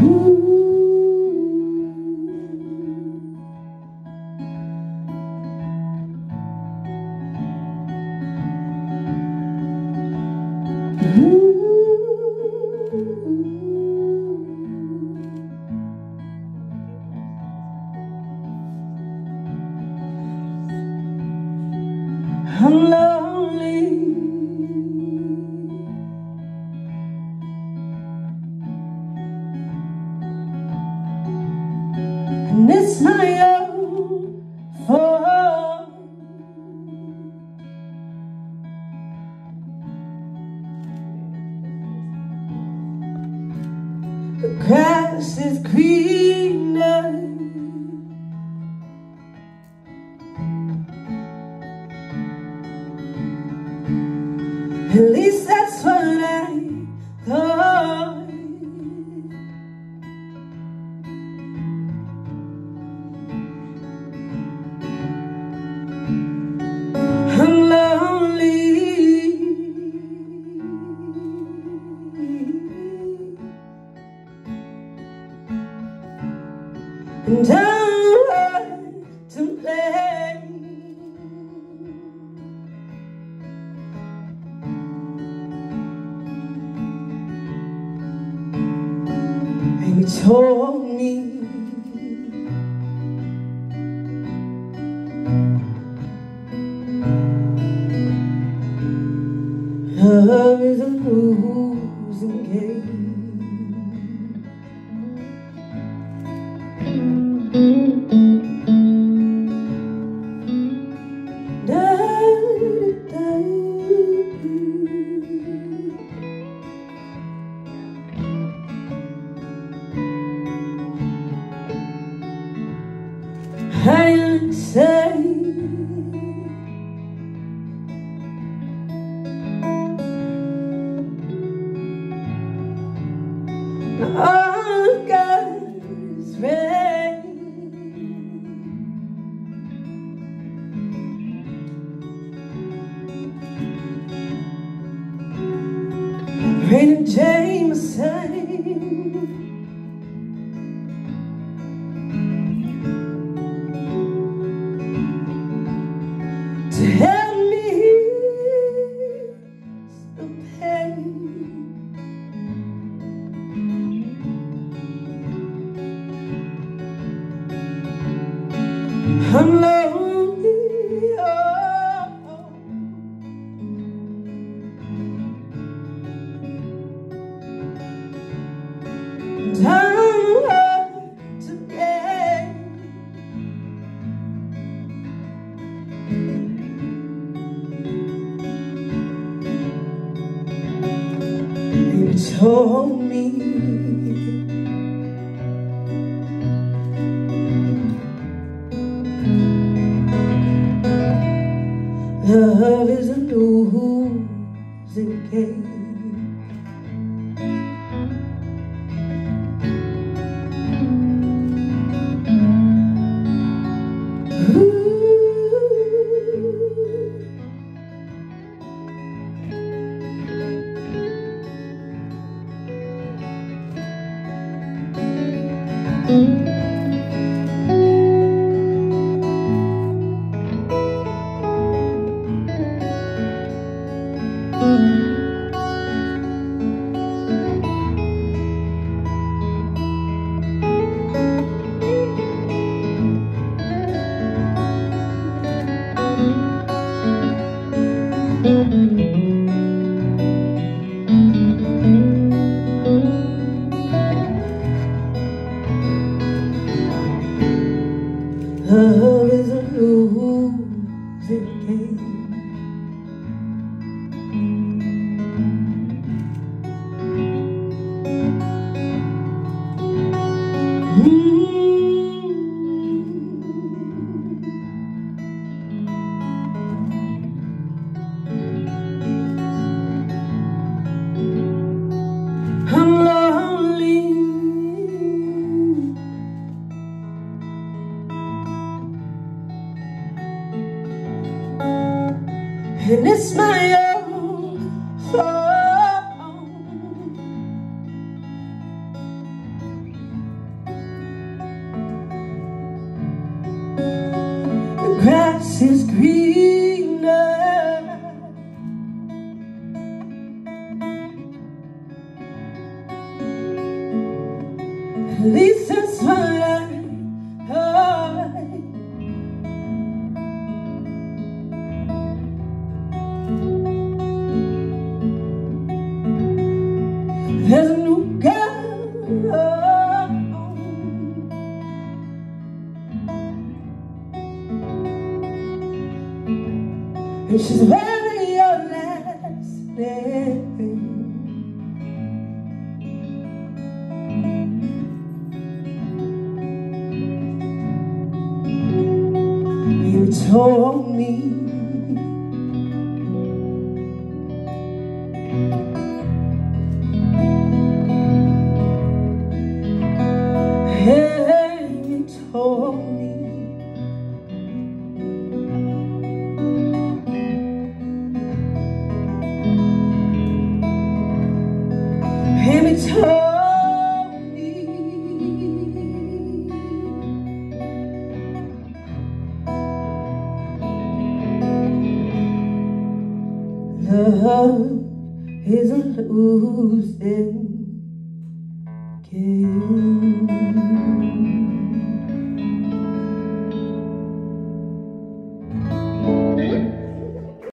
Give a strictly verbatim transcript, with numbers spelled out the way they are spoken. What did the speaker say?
I'm lonely, and it's my own fault. The grass is greener, at least that's what I thought. I'm lonely, and I'm hard to play. You told me love is a losing game. Da, da, I didn't say all I've got is rain. Rain and Jameson, to help me ease the pain. I'm lonely, oh, and I'm hard to bear. You told me love is a losing game. At least that's what I heard. There's a new girl, and she's very last name. You told me hey, you told me Baby told me love is a losing game.